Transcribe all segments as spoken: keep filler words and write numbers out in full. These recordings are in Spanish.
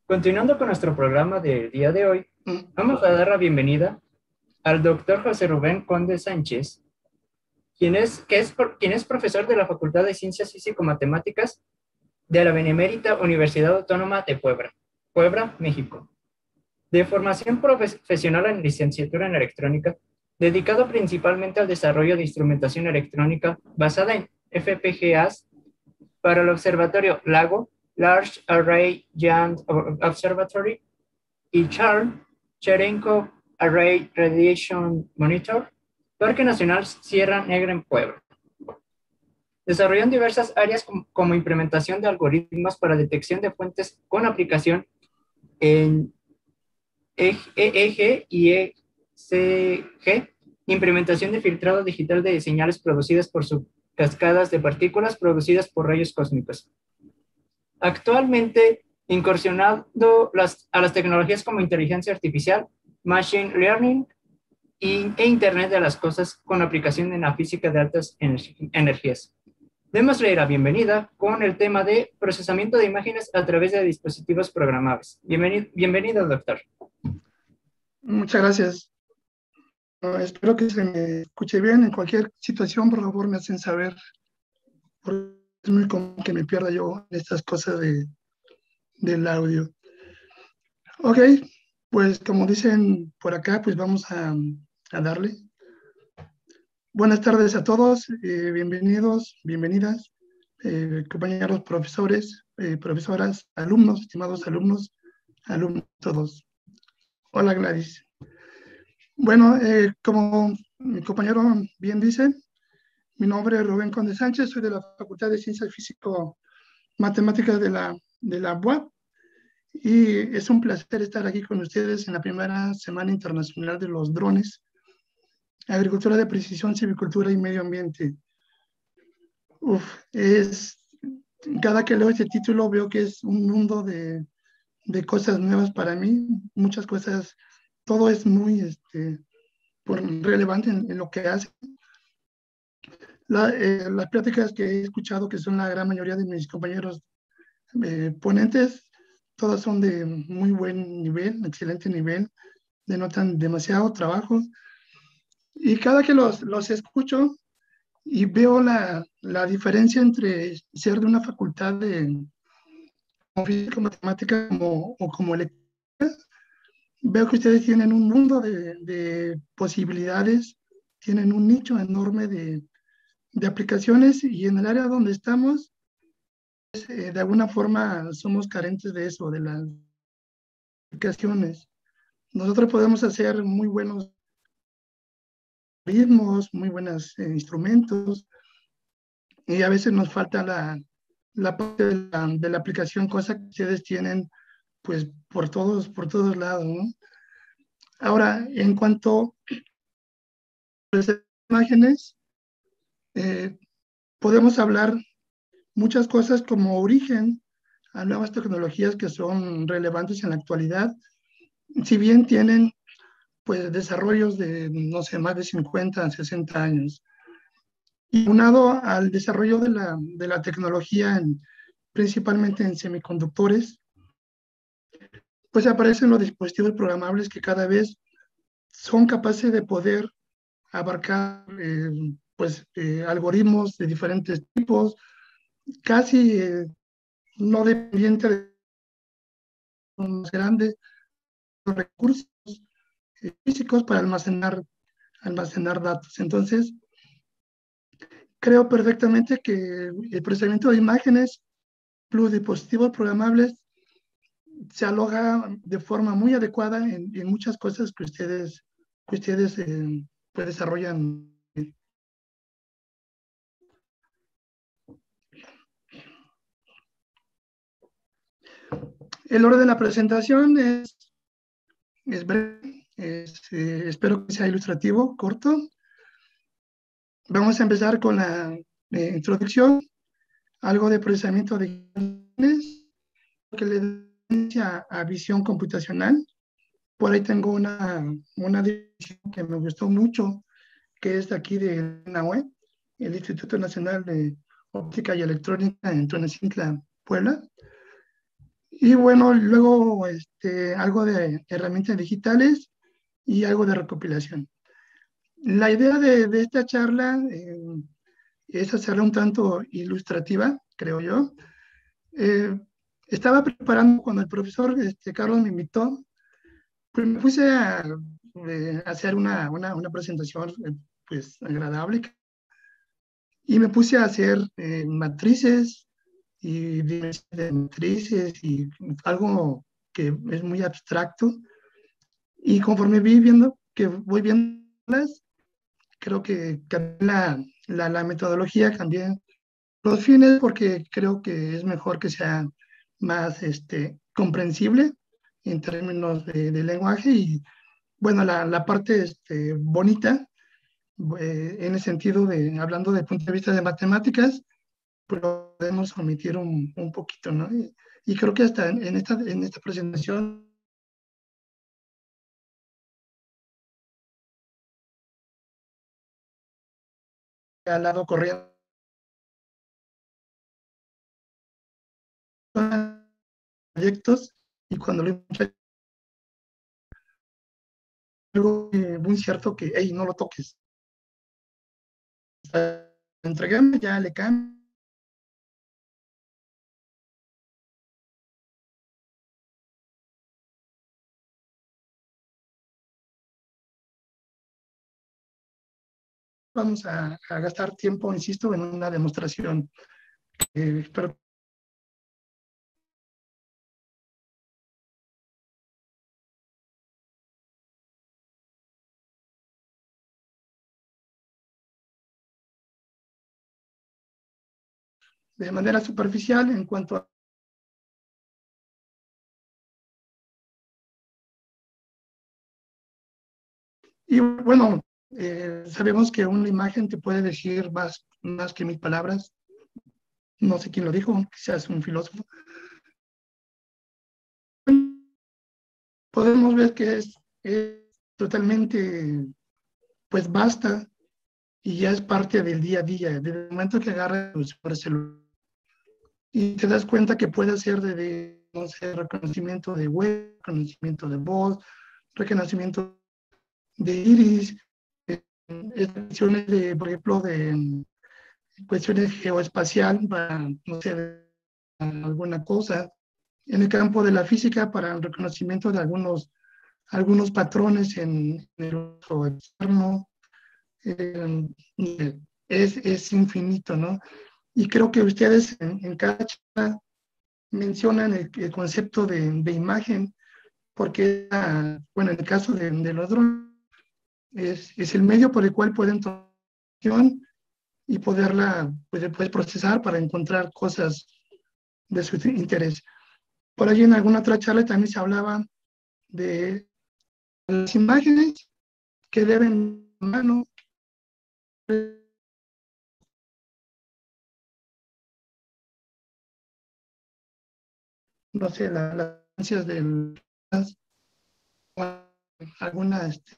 Continuando con nuestro programa del día de hoy, Mm. vamos a dar la bienvenida al doctor José Rubén Conde Sánchez, quien es, que es, quien es profesor de la Facultad de Ciencias Físico-Matemáticas de la Benemérita Universidad Autónoma de Puebla, Puebla, México. De formación profesional en licenciatura en electrónica, dedicado principalmente al desarrollo de instrumentación electrónica basada en F P G As para el observatorio LAGO, Large Array Giant Observatory, y Charles Cherenkov Array Radiation Monitor, Parque Nacional Sierra Negra en Puebla. Desarrolló en diversas áreas como, como implementación de algoritmos para detección de fuentes con aplicación en E E G y E C G, implementación de filtrado digital de señales producidas por cascadas de partículas producidas por rayos cósmicos. Actualmente, incursionando las, a las tecnologías como inteligencia artificial, machine learning y, e Internet de las cosas con aplicación en la física de altas energías. Démosle la bienvenida con el tema de procesamiento de imágenes a través de dispositivos programables. Bienvenido, bienvenido doctor. Muchas gracias. Uh, espero que se me escuche bien. En cualquier situación, por favor, me hacen saber. Porque es muy común que me pierda yo en estas cosas de, del audio. Ok, pues como dicen por acá, pues vamos a, a darle. Buenas tardes a todos, eh, bienvenidos, bienvenidas, eh, compañeros profesores, eh, profesoras, alumnos, estimados alumnos, alumnos todos. Hola Gladys. Bueno, eh, como mi compañero bien dice, mi nombre es Rubén Conde Sánchez, soy de la Facultad de Ciencias Físico-Matemáticas de la, de la U A P y es un placer estar aquí con ustedes en la primera Semana Internacional de los Drones, Agricultura de Precisión, Silvicultura y Medio Ambiente. Uf, es, cada que leo este título veo que es un mundo de, de cosas nuevas para mí, muchas cosas, todo es muy este, por, relevante en, en lo que hace. La, eh, las pláticas que he escuchado, que son la gran mayoría de mis compañeros eh, ponentes, todas son de muy buen nivel, excelente nivel, denotan demasiado trabajo. Y cada que los, los escucho y veo la, la diferencia entre ser de una facultad de física, matemática como, o como electrónica, veo que ustedes tienen un mundo de, de posibilidades, tienen un nicho enorme de, de aplicaciones y en el área donde estamos, eh, de alguna forma somos carentes de eso, de las aplicaciones. Nosotros podemos hacer muy buenos ritmos, muy buenos eh, instrumentos y a veces nos falta la, la parte de la, de la aplicación, cosa que ustedes tienen pues por todos, por todos lados, ¿no? Ahora, en cuanto a las imágenes, eh, podemos hablar muchas cosas como origen a nuevas tecnologías que son relevantes en la actualidad, si bien tienen pues desarrollos de, no sé, más de cincuenta, sesenta años. Y unado al desarrollo de la, de la tecnología, en, principalmente en semiconductores, pues aparecen los dispositivos programables que cada vez son capaces de poder abarcar eh, pues, eh, algoritmos de diferentes tipos, casi eh, no dependiente de los grandes recursos eh, físicos para almacenar, almacenar datos. Entonces, creo perfectamente que el procesamiento de imágenes plus dispositivos programables se aloja de forma muy adecuada en, en muchas cosas que ustedes, que ustedes eh, pues desarrollan. El orden de la presentación es, es breve, es, eh, espero que sea ilustrativo, corto. Vamos a empezar con la eh, introducción, algo de procesamiento de imágenes, que le da a visión computacional. Por ahí tengo una, una definición que me gustó mucho, que es de aquí de la U E, el Instituto Nacional de Óptica y Electrónica en Tonacintla, Puebla. Y bueno, luego este, algo de herramientas digitales y algo de recopilación. La idea de, de esta charla eh, es hacerla un tanto ilustrativa, creo yo. Eh, Estaba preparando cuando el profesor este, Carlos me invitó, pues me puse a eh, hacer una, una, una presentación eh, pues agradable y me puse a hacer eh, matrices y dimensiones de matrices y algo que es muy abstracto. Y conforme vi viendo que voy viéndolas, creo que cambié la, la, la metodología, cambié los fines porque creo que es mejor que sea más este, comprensible en términos de, de lenguaje y bueno, la, la parte este, bonita, eh, en el sentido de, hablando desde el punto de vista de matemáticas, pues lo podemos omitir un, un poquito, ¿no? Y, y creo que hasta en, en, esta, en esta presentación, al lado corriendo, proyectos, y cuando lo algo eh, muy cierto que, hey, no lo toques. Entreguéme, ya le cambio. Vamos a, a, gastar tiempo, insisto, en una demostración. Eh, espero de manera superficial en cuanto a... Y bueno, eh, sabemos que una imagen te puede decir más, más que mil palabras. No sé quién lo dijo, quizás un filósofo. Podemos ver que es, es totalmente, pues basta y ya es parte del día a día. Desde el momento que agarras el celular y te das cuenta que puede hacer de, no sé, reconocimiento de web, reconocimiento de voz, reconocimiento de iris, eh, cuestiones de, por ejemplo, de cuestiones geoespacial para, no sé, alguna cosa. En el campo de la física para el reconocimiento de algunos, algunos patrones en el uso externo. Eh, es, es infinito, ¿no? Y creo que ustedes en, en cada charla mencionan el, el concepto de, de, imagen, porque, ah, bueno, en el caso de, de los drones, es, es, el medio por el cual pueden tomar y poderla pues, pues, procesar para encontrar cosas de su interés. Por allí en alguna otra charla también se hablaba de las imágenes que deben mano no sé, la, las ansias del alguna este,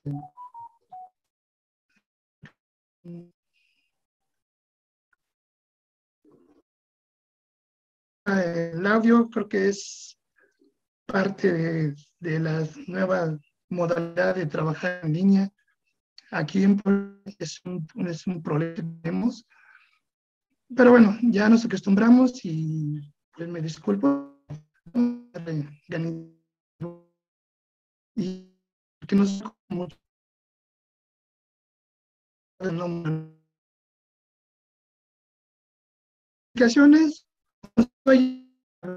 el audio creo que es parte de, de las nuevas modalidades de trabajar en línea. Aquí en Puebla es un, es un problema que tenemos, pero bueno, ya nos acostumbramos y pues me disculpo y que no sé cómo el nombre. Aplicaciones, estoy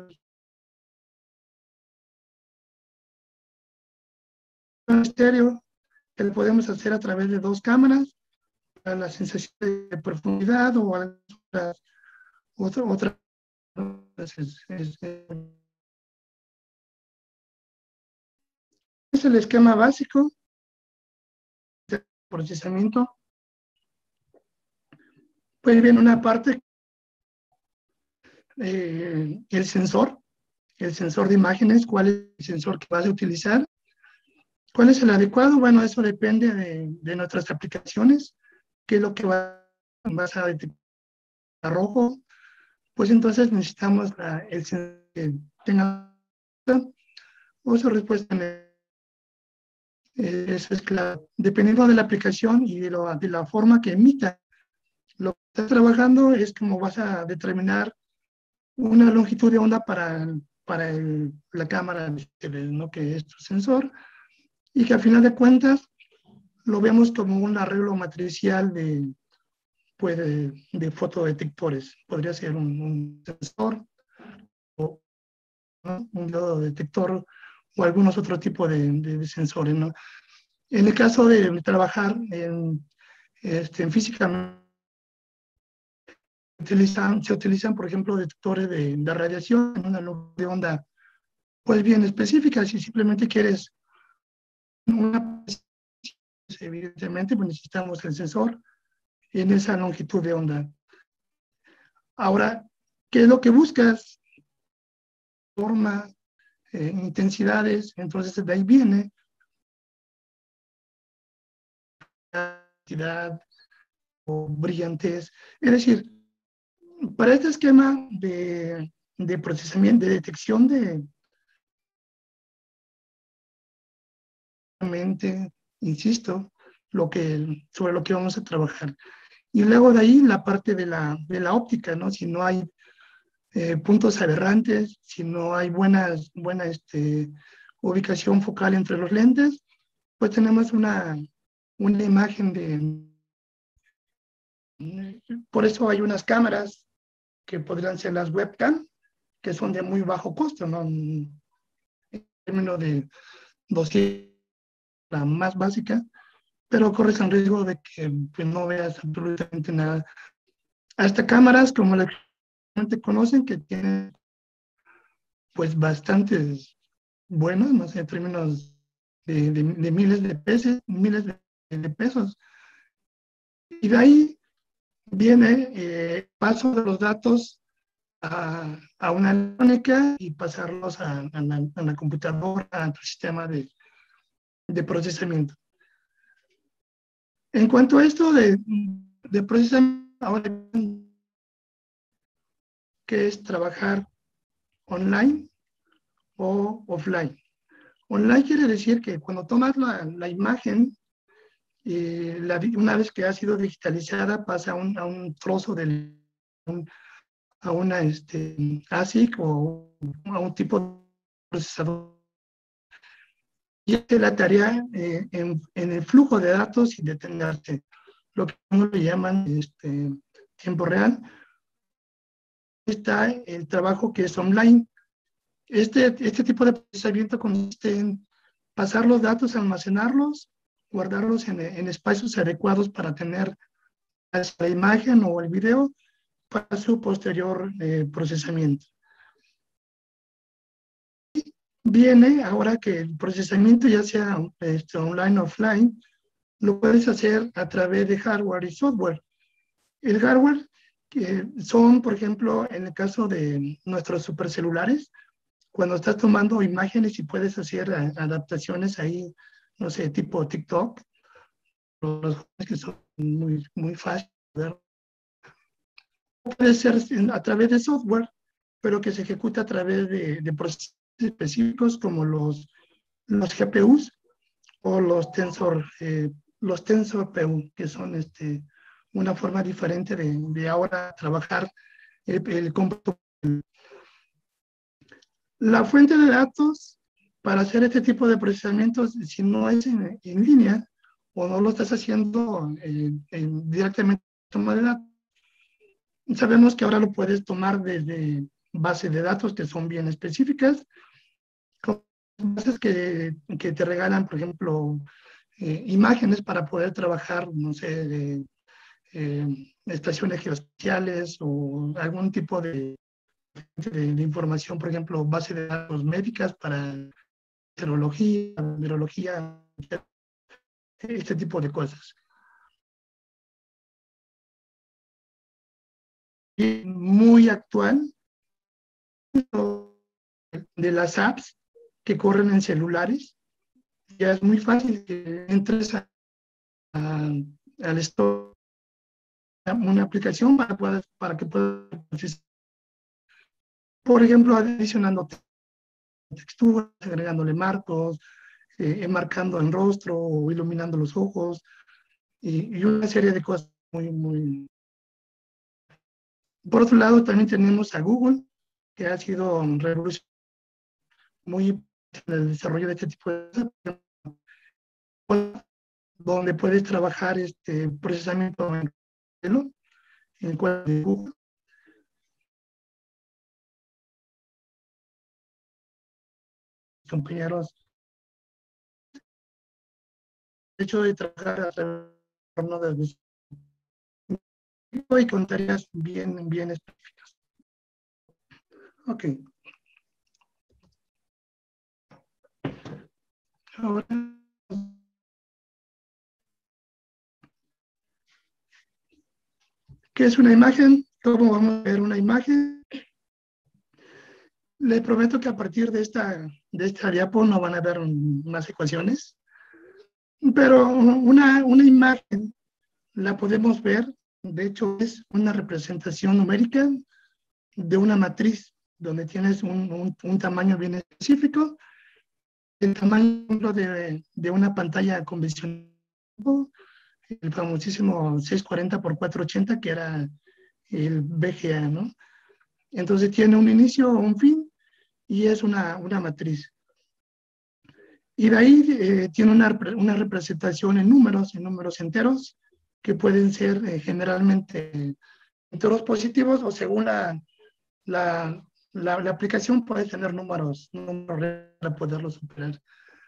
en estéreo, que lo podemos hacer a través de dos cámaras para la sensación de profundidad o otras, otra, otra es, es, es el esquema básico de procesamiento. Pues bien, una parte, eh, el sensor, el sensor de imágenes, cuál es el sensor que vas a utilizar, cuál es el adecuado. Bueno, eso depende de, de nuestras aplicaciones, qué es lo que va, vas a detectar rojo, pues entonces necesitamos la, el sensor que tenga o su respuesta eh, eso es claro. Dependiendo de la aplicación y de, lo, de la forma que emita lo que estás trabajando, es como vas a determinar una longitud de onda para, para el, la cámara, ¿no? Que es tu sensor, y que al final de cuentas lo vemos como un arreglo matricial de, pues, de, de fotodetectores. Podría ser un, un sensor o, ¿no? Un diodo detector o algunos otros tipos de, de, de sensores, ¿no? En el caso de trabajar en, este, en física, utilizan, se utilizan, por ejemplo, detectores de, de radiación en una longitud de onda pues bien específica. Si simplemente quieres una, evidentemente pues necesitamos el sensor en esa longitud de onda. Ahora, ¿qué es lo que buscas? Forma, eh, intensidades, entonces de ahí viene la cantidad o brillantez. Es decir, para este esquema de, de procesamiento, de detección de mente, insisto, lo que, sobre lo que vamos a trabajar. Y luego de ahí la parte de la, de la óptica, ¿no? Si no hay eh, puntos aberrantes, si no hay buenas, buena este, ubicación focal entre los lentes, pues tenemos una, una imagen de... Por eso hay unas cámaras que podrían ser las webcam, que son de muy bajo costo, ¿no? En términos de doscientos, la más básica, pero corres el riesgo de que pues, no veas absolutamente nada. Hasta cámaras como la que conocen, que tienen pues bastantes buenas, no sé, en términos de, de, de miles de pesos, miles de, de pesos. Y de ahí viene eh, paso de los datos a, a una electrónica y pasarlos a, a, la, a la computadora, a tu sistema de, de procesamiento. En cuanto a esto de, de procesamiento, ahora, ¿qué es trabajar online o offline? Online quiere decir que cuando tomas la, la imagen, eh, la, una vez que ha sido digitalizada, pasa a un, a un trozo del, un, a una este, A S I C o a un tipo de procesador. Y esta es la tarea eh, en, en el flujo de datos y detenerse, lo que uno le llaman este, tiempo real. Está el trabajo que es online. Este, este tipo de procesamiento consiste en pasar los datos, almacenarlos, guardarlos en, en espacios adecuados para tener la imagen o el video para su posterior eh, procesamiento. Viene ahora que el procesamiento, ya sea este, online o offline, lo puedes hacer a través de hardware y software. El hardware, que son, por ejemplo, en el caso de nuestros supercelulares, cuando estás tomando imágenes y puedes hacer adaptaciones ahí, no sé, tipo TikTok, los que son muy, muy fáciles de ver. Puede ser a través de software, pero que se ejecuta a través de, de procesos específicos como los, los G P Us o los Tensor, eh, los Tensor P U, que son este, una forma diferente de, de ahora trabajar el, el cómputo. La fuente de datos para hacer este tipo de procesamientos, si no es en, en línea o no lo estás haciendo eh, en, directamente toma de datos, sabemos que ahora lo puedes tomar desde bases de datos que son bien específicas, con bases que, que te regalan, por ejemplo, eh, imágenes para poder trabajar, no sé, de, eh, estaciones geospeciales o algún tipo de, de, de información, por ejemplo, base de datos médicas para serología, virología, este tipo de cosas. Y muy actual de las apps que corren en celulares. Ya es muy fácil que entres a, a, al store una aplicación para, poder, para que puedas, por ejemplo, adicionando texturas, agregándole marcos, eh, enmarcando el rostro o iluminando los ojos y, y una serie de cosas muy, muy... Por otro lado, también tenemos a Google, que ha sido revolucionario muy en el desarrollo de este tipo de cosas, donde puedes trabajar este procesamiento en en el cual de Google. Compañeros, el hecho de trabajar a través de y con tareas bien, bien específicas. Ok. Ahora, ¿qué es una imagen? ¿Cómo vamos a ver una imagen? Les prometo que a partir de esta, de esta diapo no van a ver unas ecuaciones, pero una, una imagen la podemos ver, de hecho es una representación numérica de una matriz donde tienes un, un, un tamaño bien específico, el tamaño de, de una pantalla convencional, el famosísimo seiscientos cuarenta por cuatrocientos ochenta, que era el V G A, ¿no? Entonces tiene un inicio, un fin, y es una, una matriz. Y de ahí eh, tiene una, una representación en números, en números enteros, que pueden ser eh, generalmente enteros positivos o según la, la, la, la aplicación puede tener números, números para poderlo superar.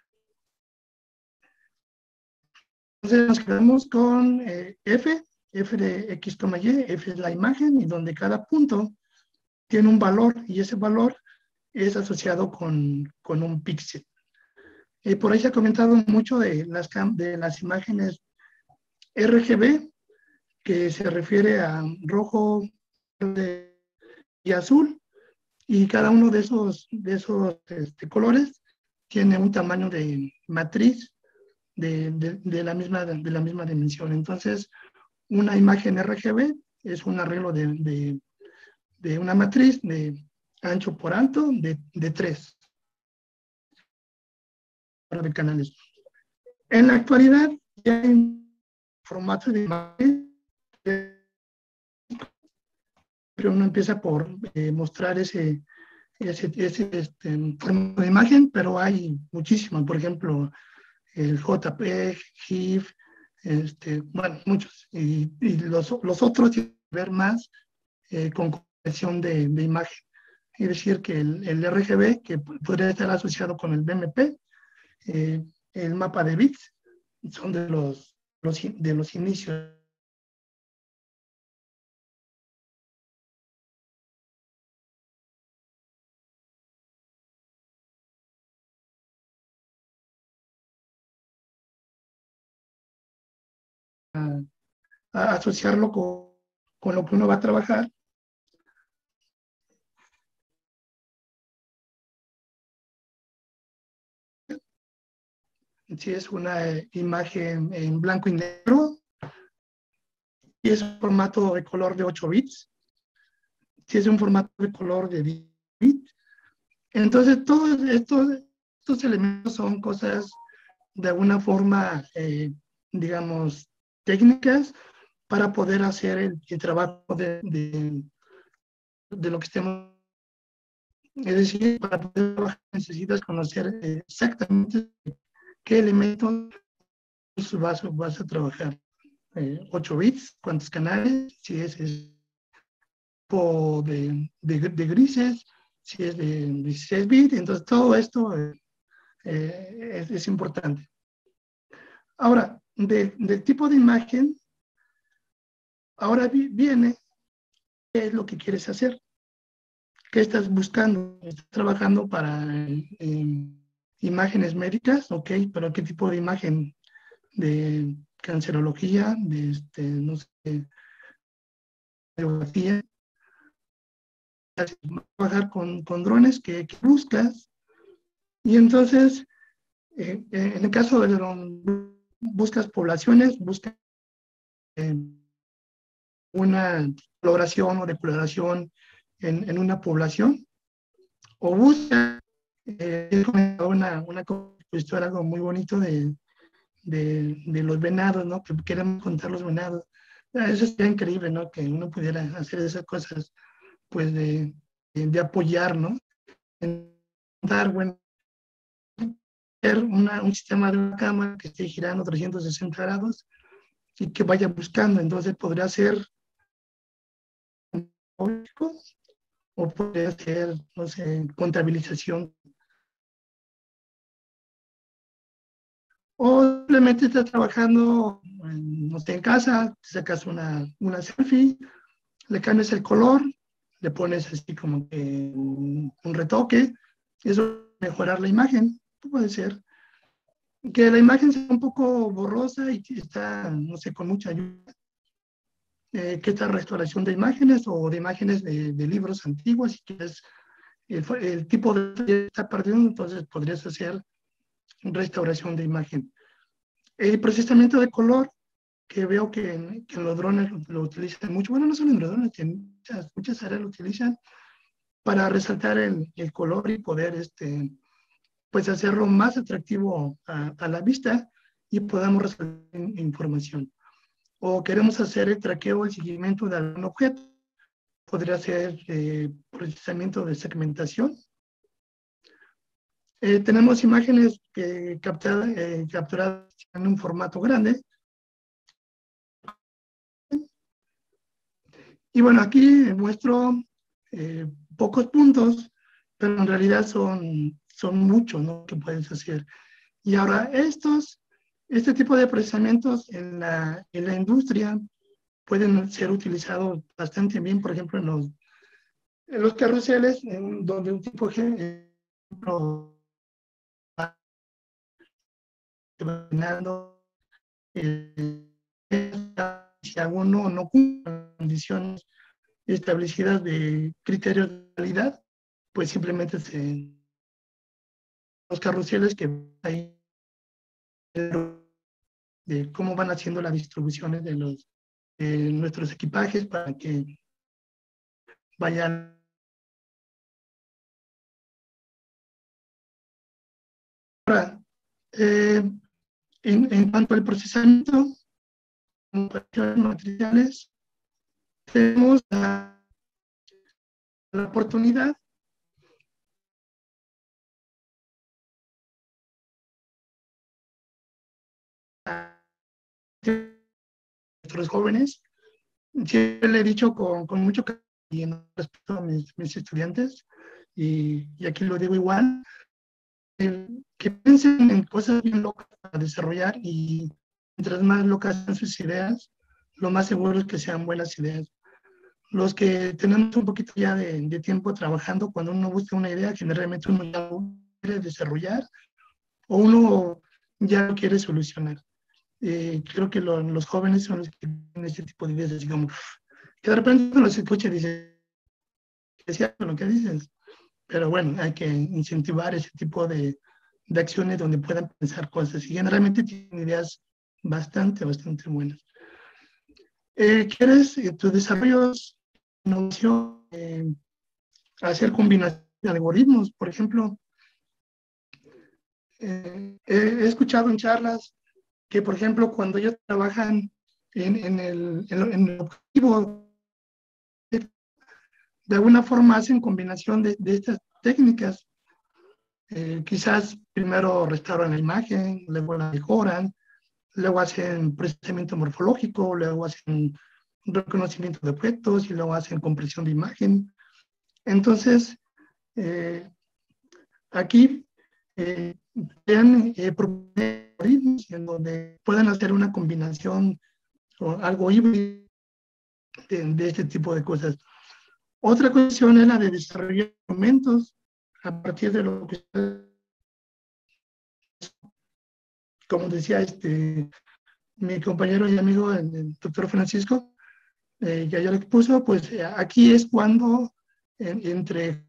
Entonces nos quedamos con eh, F, F de X, Y, F es la imagen y donde cada punto tiene un valor y ese valor es asociado con, con un píxel. Eh, por ahí se ha comentado mucho de las, de las imágenes R G B, que se refiere a rojo, verde y azul, y cada uno de esos, de esos este, colores tiene un tamaño de matriz de, de, de, la misma, de la misma dimensión. Entonces, una imagen R G B es un arreglo de, de, de una matriz de ancho por alto de, de tres de canales. En la actualidad ya hay formatos de imagen, pero uno empieza por eh, mostrar ese, ese, ese este, formato de imagen, pero hay muchísimos, por ejemplo, el J P G, GIF, este, bueno, muchos, y, y los, los otros tienen que ver más eh, con compresión de, de imagen. Es decir, que el, el R G B, que podría estar asociado con el B M P, eh, el mapa de bits, son de los, los, de los inicios. A, a asociarlo con, con lo que uno va a trabajar. Si es una eh, imagen en blanco y negro, y es un formato de color de ocho bits, si es un formato de color de diez bits. Entonces, todos estos, estos elementos son cosas de alguna forma, eh, digamos, técnicas para poder hacer el, el trabajo de, de, de, lo que estemos. Es decir, para poder trabajar necesitas conocer exactamente qué elementos vas, vas a trabajar. Eh, ocho bits, cuántos canales, si es, es de, de, de grises, si es de dieciséis bits, entonces todo esto eh, eh, es, es importante. Ahora, de, del tipo de imagen, ahora viene qué es lo que quieres hacer, qué estás buscando. Estás trabajando para eh, imágenes médicas, ok, pero qué tipo de imagen, de cancerología, de este, no sé, radiografía, trabajar con, con drones que, que buscas. Y entonces, eh, en el caso de dron, buscas poblaciones, buscas eh, una coloración o decoloración en, en una población, o buscas Eh, he comentado una, una historia, algo muy bonito de, de, de los venados, ¿no? Que queremos contar los venados. Ah, eso sería increíble, ¿no? Que uno pudiera hacer esas cosas, pues de, de, de apoyar, ¿no? En dar, bueno, una, un sistema de una cámara que esté girando trescientos sesenta grados y que vaya buscando. Entonces podría ser o podría ser, no sé, contabilización. O simplemente estás trabajando, en, no sé, en casa, te sacas una, una selfie, le cambias el color, le pones así como que un, un retoque, y eso mejorar la imagen, puede ser. Que la imagen sea un poco borrosa y que está, no sé, con mucha ayuda. Eh, que esta restauración de imágenes o de imágenes de, de libros antiguos, y que es el, el tipo de está perdiendo, entonces podrías hacer restauración de imagen. El procesamiento de color, que veo que en, que en los drones lo, lo, utilizan mucho, bueno, no solo en los drones, en muchas, muchas áreas lo utilizan para resaltar el, el color y poder este, pues hacerlo más atractivo a, a la vista y podamos resaltar información. O queremos hacer el traqueo, el seguimiento de algún objeto, podría ser eh, procesamiento de segmentación. Eh, tenemos imágenes que captadas, eh, capturadas en un formato grande. Y bueno, aquí muestro eh, pocos puntos, pero en realidad son, son muchos, ¿no? Que puedes hacer. Y ahora estos, este tipo de procesamientos en la, en la industria pueden ser utilizados bastante bien, por ejemplo, en los, en los carruseles, en donde un tipo de ejemplo, eh, si alguno no cumple condiciones establecidas de criterios de calidad, pues simplemente se, los carruseles que hay de cómo van haciendo las distribuciones de los de nuestros equipajes para que vayan. Ahora, eh, en, en cuanto al procesamiento de materiales, tenemos la, la oportunidad de nuestros jóvenes. Siempre le he dicho con, con mucho cariño y en respeto a mis, mis estudiantes, y, y aquí lo digo igual, el, que piensen en cosas bien locas para desarrollar, y mientras más locas sean sus ideas, lo más seguro es que sean buenas ideas. Los que tenemos un poquito ya de, de tiempo trabajando, cuando uno busca una idea, generalmente uno ya lo quiere desarrollar o uno ya lo quiere solucionar. Eh, creo que lo, los jóvenes son los que tienen este tipo de ideas, así como que de repente uno los escucha y dice, es cierto lo que dices, pero bueno, hay que incentivar ese tipo de, de acciones donde puedan pensar cosas, y generalmente tienen ideas bastante, bastante buenas. Eh, ¿Quieres eh, tus desarrollos, innovación, eh, hacer combinación de algoritmos? Por ejemplo, eh, he escuchado en charlas que, por ejemplo, cuando ellos trabajan en, en, el, en, en el objetivo, de alguna forma hacen combinación de, de estas técnicas. Eh, quizás primero restauran la imagen, luego la mejoran, luego hacen procesamiento morfológico, luego hacen reconocimiento de objetos y luego hacen compresión de imagen. Entonces, eh, aquí eh, crean eh, algoritmos en donde puedan hacer una combinación o algo híbrido de, de este tipo de cosas. Otra cuestión es la de desarrollar instrumentos a partir de lo que, como decía este, mi compañero y amigo, el, el doctor Francisco, eh, que ya lo expuso, pues eh, aquí es cuando en, entre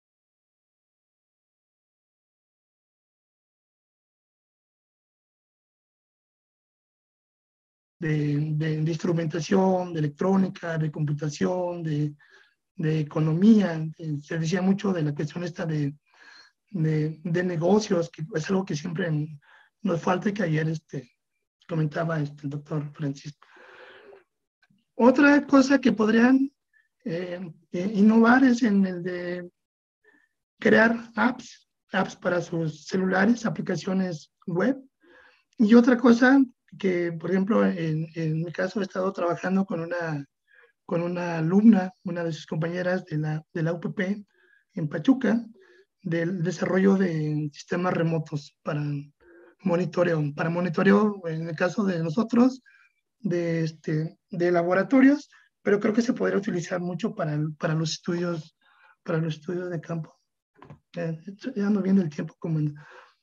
de, de, de instrumentación, de electrónica, de computación, de, de economía, de, se decía mucho de la cuestión esta de, de, de negocios, que es algo que siempre nos falta y que ayer este, comentaba este, el doctor Francisco. Otra cosa que podrían eh, eh, innovar es en el de crear apps, apps para sus celulares, aplicaciones web. Y otra cosa que, por ejemplo, en, en mi caso he estado trabajando con una, con una alumna, una de sus compañeras de la, de la U P P en Pachuca, del desarrollo de sistemas remotos para monitoreo, para monitoreo en el caso de nosotros, de, este, de laboratorios, pero creo que se podría utilizar mucho para, para los estudios, para los estudios de campo. Eh, ya ando viendo el tiempo como... En...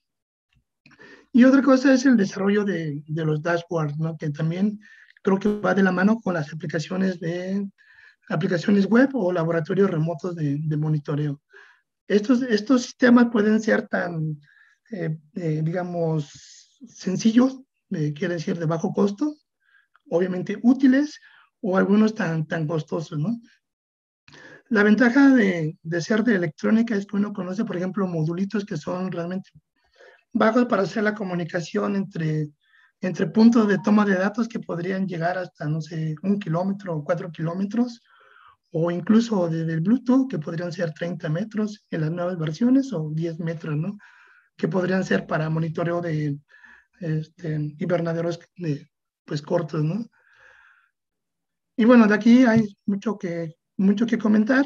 Y otra cosa es el desarrollo de, de los dashboards, ¿no? Que también creo que va de la mano con las aplicaciones de aplicaciones web o laboratorios remotos de, de monitoreo. Estos, estos sistemas pueden ser tan, eh, eh, digamos, sencillos, eh, quiere decir de bajo costo, obviamente útiles, o algunos tan, tan costosos, ¿no? La ventaja de, de ser de electrónica es que uno conoce, por ejemplo, modulitos que son realmente bajos para hacer la comunicación entre, entre puntos de toma de datos que podrían llegar hasta, no sé, un kilómetro o cuatro kilómetros, o incluso desde el Bluetooth, que podrían ser treinta metros en las nuevas versiones, o diez metros, ¿no? Que podrían ser para monitoreo de este, invernaderos de, pues, cortos, ¿no? Y bueno, de aquí hay mucho que, mucho que comentar.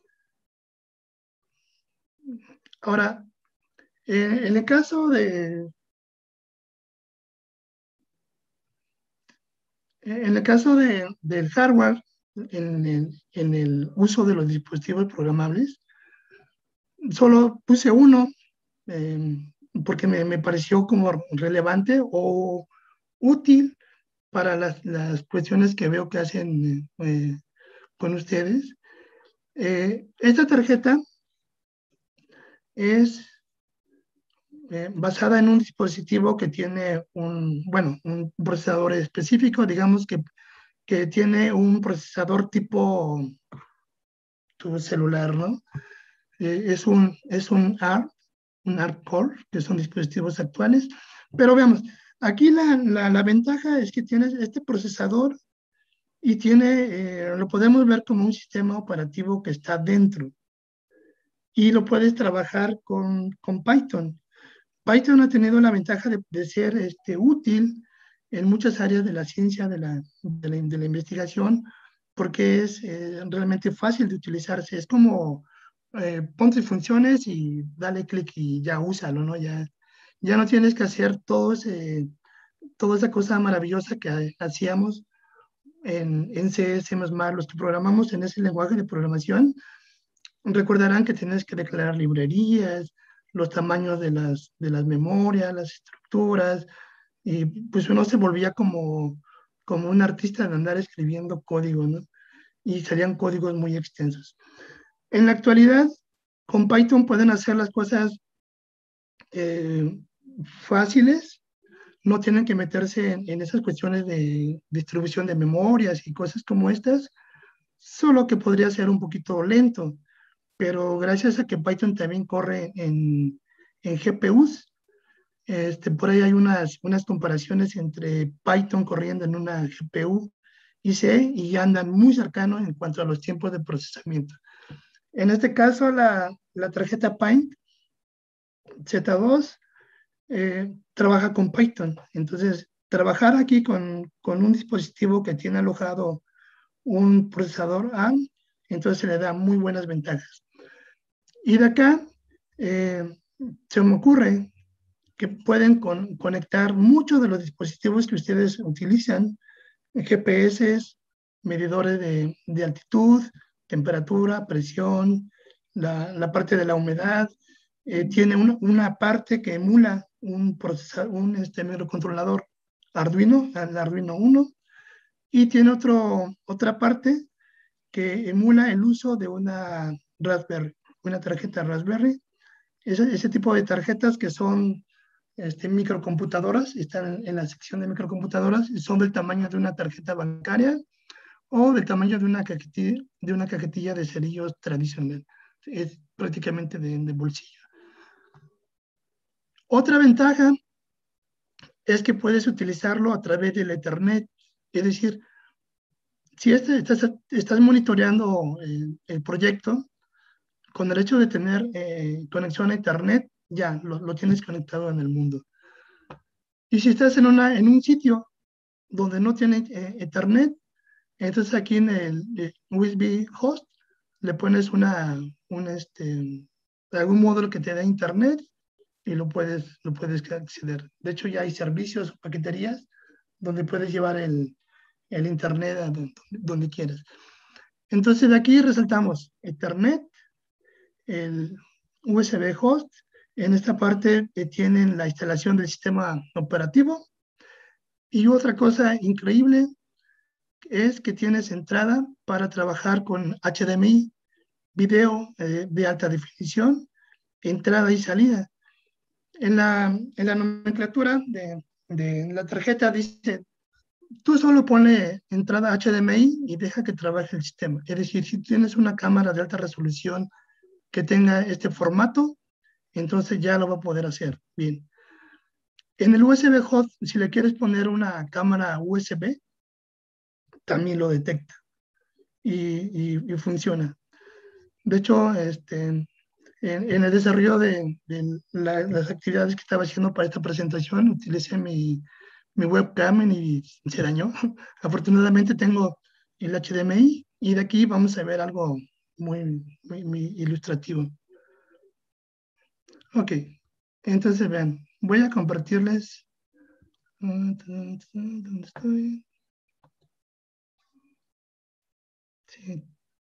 Ahora, eh, en el caso de, en el caso de, del hardware, en el, en el uso de los dispositivos programables, solo puse uno eh, porque me, me pareció como relevante o útil para las, las cuestiones que veo que hacen eh, con ustedes. Eh, esta tarjeta es eh, basada en un dispositivo que tiene un, bueno, un procesador específico, digamos que, que tiene un procesador tipo tu celular, ¿no? Eh, es un, es un A R M, un A R M Core, que son dispositivos actuales, pero veamos, aquí la, la, la ventaja es que tienes este procesador y tiene, eh, lo podemos ver como un sistema operativo que está dentro y lo puedes trabajar con, con Python. Python ha tenido la ventaja de, de ser este, útil en muchas áreas de la ciencia, de la, de la, de la investigación, porque es eh, realmente fácil de utilizarse. Es como eh, ponte funciones y dale clic y ya úsalo, ¿no? Ya, ya no tienes que hacer todo ese, toda esa cosa maravillosa que hacíamos en, en C, C++, los que programamos en ese lenguaje de programación. Recordarán que tienes que declarar librerías, los tamaños de las, de las memorias, las estructuras, y pues uno se volvía como, como un artista de andar escribiendo código, ¿no? Y serían códigos muy extensos. En la actualidad, con Python pueden hacer las cosas eh, fáciles, no tienen que meterse en, en esas cuestiones de distribución de memorias y cosas como estas, solo que podría ser un poquito lento, pero gracias a que Python también corre en, en G P Us, este, por ahí hay unas, unas comparaciones entre Python corriendo en una G P U y C y andan muy cercanos en cuanto a los tiempos de procesamiento. En este caso, la, la tarjeta Paint Z dos eh, trabaja con Python. Entonces, trabajar aquí con, con un dispositivo que tiene alojado un procesador A R M, entonces se le da muy buenas ventajas. Y de acá eh, se me ocurre que pueden con, conectar muchos de los dispositivos que ustedes utilizan, G P S, medidores de, de altitud, temperatura, presión, la, la parte de la humedad. Eh, tiene una, una parte que emula un, procesador, un este, microcontrolador Arduino, el Arduino uno, y tiene otro, otra parte que emula el uso de una Raspberry, una tarjeta Raspberry. Ese, ese tipo de tarjetas que son este, microcomputadoras, están en, en la sección de microcomputadoras y son del tamaño de una tarjeta bancaria o del tamaño de una cajetilla de, una cajetilla de cerillos tradicional. Es prácticamente de, de bolsillo. Otra ventaja es que puedes utilizarlo a través del Ethernet. Es decir, si este, estás, estás monitoreando el, el proyecto, con el hecho de tener eh, conexión a Internet, ya lo, lo tienes conectado en el mundo. Y si estás en, una, en un sitio donde no tiene eh, Ethernet, entonces aquí en el eh, U S B host le pones una, un, este, algún módulo que te dé Internet y lo puedes, lo puedes acceder. De hecho, ya hay servicios o paqueterías donde puedes llevar el, el Internet a donde, donde quieras. Entonces, de aquí resaltamos Ethernet, el U S B host. En esta parte eh, tienen la instalación del sistema operativo. Y otra cosa increíble es que tienes entrada para trabajar con H D M I, video eh, de alta definición, entrada y salida. En la, en la nomenclatura de, de la tarjeta dice, tú solo ponle entrada H D M I y deja que trabaje el sistema. Es decir, si tienes una cámara de alta resolución que tenga este formato, entonces ya lo va a poder hacer bien. En el U S B host, si le quieres poner una cámara U S B, también lo detecta y, y, y funciona. De hecho, este, en, en el desarrollo de, de la, las actividades que estaba haciendo para esta presentación, utilicé mi, mi webcam y se dañó. Afortunadamente tengo el H D M I y de aquí vamos a ver algo muy, muy, muy ilustrativo. Ok, entonces vean, voy a compartirles. ¿Dónde estoy? Sí.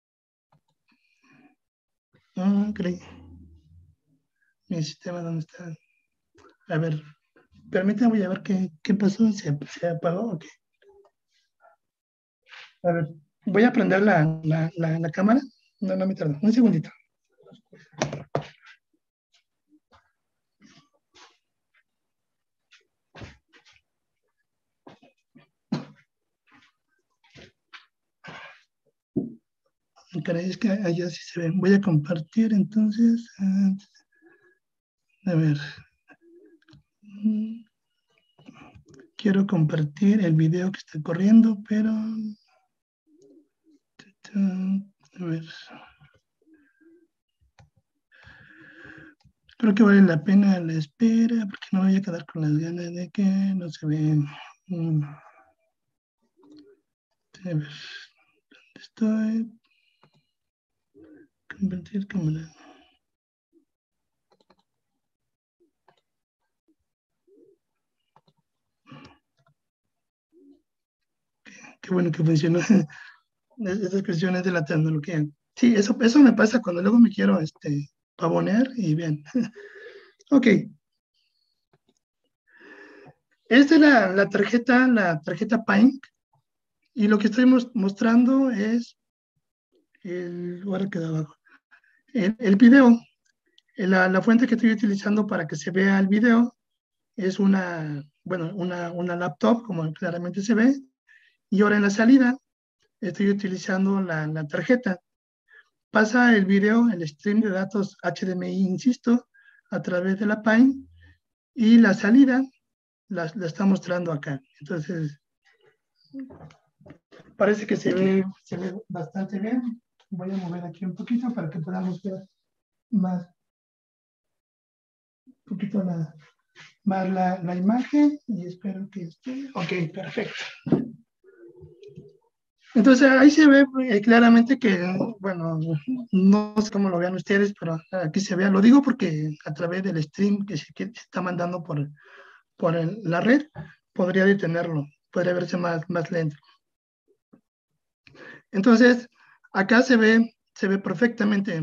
Ah, creí. Mi sistema, ¿dónde está? A ver, permítame, voy a ver qué, qué pasó. ¿Se, se apagó o qué? A ver, voy a prender la, la, la, la cámara. No, no me tardo. Un segundito. Caray, es que allá sí se ve. Voy a compartir entonces. A ver. Quiero compartir el video que está corriendo, pero... A ver. Creo que vale la pena la espera, porque no voy a quedar con las ganas de que no se ven. A ver, ¿dónde estoy? Compartir cámara. Qué bueno que funcionó. Esas cuestiones de la tecnología. Sí, eso, eso me pasa cuando luego me quiero este, pavonear y bien. Ok. Esta es la, la tarjeta, la tarjeta Pine. Y lo que estoy mostrando es el, ahora queda abajo, el, el video. La, la fuente que estoy utilizando para que se vea el video es una, bueno, una, una laptop, como claramente se ve. Y ahora en la salida estoy utilizando la, la tarjeta. Pasa el video, el stream de datos H D M I, insisto, a través de la Pine y la salida la, la está mostrando acá. Entonces, parece que se ve, se ve bastante bien. Voy a mover aquí un poquito para que podamos ver más, un poquito la, más la, la imagen y espero que esté. Ok, perfecto. Entonces ahí se ve eh, claramente que, bueno, no sé cómo lo vean ustedes, pero aquí se ve, lo digo porque a través del stream que se, que se está mandando por, por el, la red, podría detenerlo, podría verse más, más lento. Entonces, acá se ve, se ve perfectamente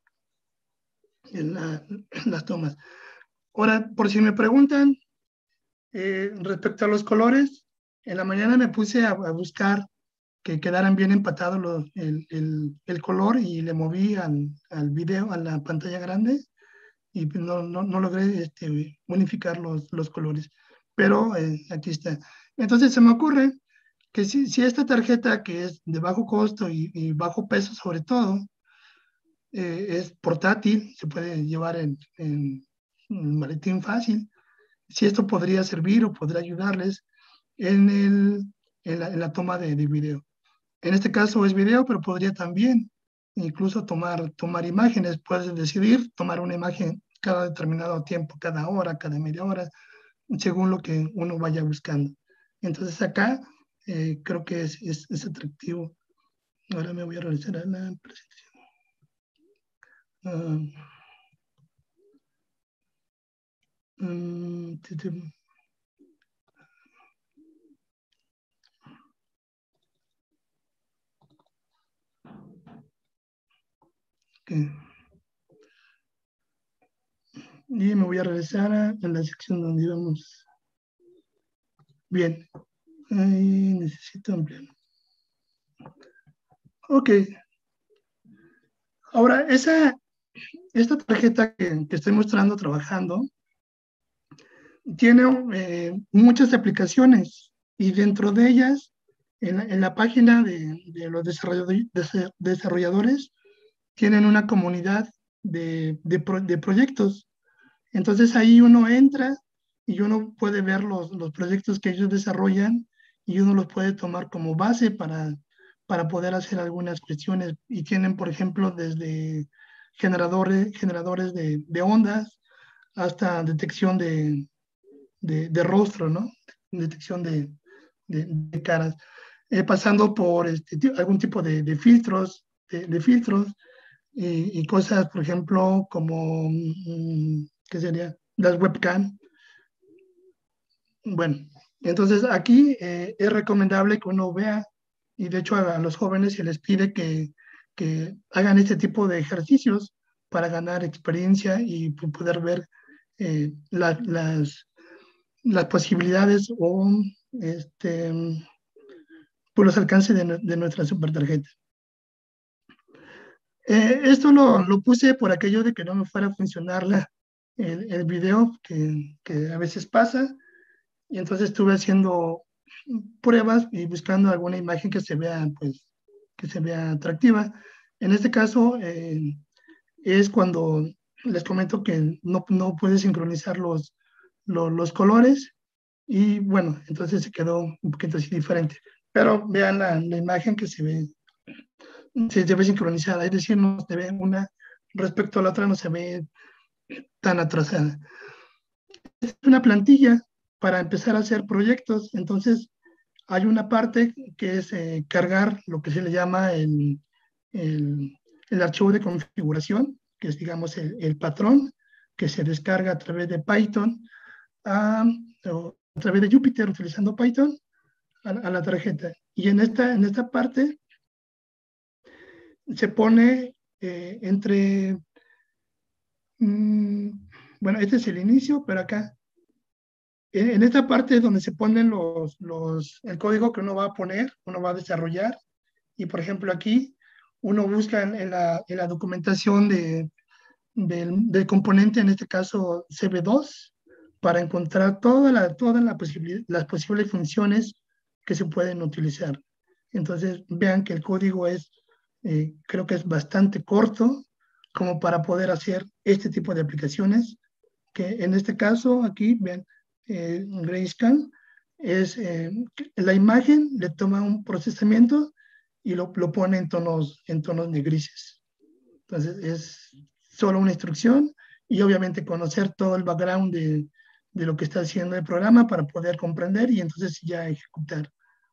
en la, en las tomas. Ahora, por si me preguntan eh, respecto a los colores, en la mañana me puse a, a buscar que quedaran bien empatados los, el, el, el, color y le moví al, al video, a la pantalla grande y no, no, no logré este, unificar los, los colores, pero eh, aquí está. Entonces se me ocurre que si, si esta tarjeta que es de bajo costo y, y bajo peso sobre todo, eh, es portátil, se puede llevar en, en un maletín fácil, si esto podría servir o podría ayudarles en, el, en, la, en la toma de, de video. En este caso es video, pero podría también incluso tomar, tomar imágenes. Puedes decidir tomar una imagen cada determinado tiempo, cada hora, cada media hora, según lo que uno vaya buscando. Entonces acá eh, creo que es, es, es atractivo. Ahora me voy a realizar la presentación. Uh, um, okay. Y me voy a regresar a, a la sección donde íbamos. Bien. Ahí necesito ampliar. Ok. Ahora, esa, esta tarjeta que, que estoy mostrando trabajando tiene eh, muchas aplicaciones y dentro de ellas, en la, en la página de, de los desarrolladores, de, desarrolladores, tienen una comunidad de, de, pro, de proyectos. Entonces ahí uno entra y uno puede ver los, los proyectos que ellos desarrollan y uno los puede tomar como base para, para poder hacer algunas cuestiones. Y tienen, por ejemplo, desde generadores, generadores de, de ondas hasta detección de, de, de rostro, ¿no? Detección de, de, de caras, eh, pasando por este, algún tipo de, de filtros, de, de filtros y, y, cosas, por ejemplo, como, mm, ¿qué sería? Las webcam. Bueno, entonces aquí eh, es recomendable que uno vea, y de hecho a, a los jóvenes se les pide que, que hagan este tipo de ejercicios para ganar experiencia y poder ver eh, la, las, las posibilidades o este, por los alcances de, de nuestra supertarjeta. Eh, esto lo, lo puse por aquello de que no me fuera a funcionar la, el, el video, que, que a veces pasa, y entonces estuve haciendo pruebas y buscando alguna imagen que se vea, pues, que se vea atractiva. En este caso, eh, es cuando les comento que no, no puede sincronizar los, los, los colores, y bueno, entonces se quedó un poquito así diferente. Pero vean la, la imagen que se ve, se debe sincronizada, es decir, no se ve una respecto a la otra, no se ve tan atrasada. Es una plantilla para empezar a hacer proyectos, entonces hay una parte que es eh, cargar lo que se le llama el, el, el archivo de configuración, que es, digamos, el, el patrón que se descarga a través de Python, a, a través de Jupyter utilizando Python a, a la tarjeta. Y en esta, en esta parte se pone eh, entre, mmm, bueno, este es el inicio, pero acá, en, en esta parte es donde se ponen los, los, el código que uno va a poner, uno va a desarrollar, y por ejemplo aquí uno busca en, en, la, en la, documentación de, del, del componente, en este caso C B dos, para encontrar toda la, toda la posibil las posibles funciones que se pueden utilizar. Entonces vean que el código es, eh, creo que es bastante corto como para poder hacer este tipo de aplicaciones, que en este caso aquí, vean, eh, Grayscan, es eh, la imagen, le toma un procesamiento y lo, lo pone en tonos, en tonos de grises. Entonces es solo una instrucción y obviamente conocer todo el background de, de lo que está haciendo el programa para poder comprender y entonces ya ejecutar.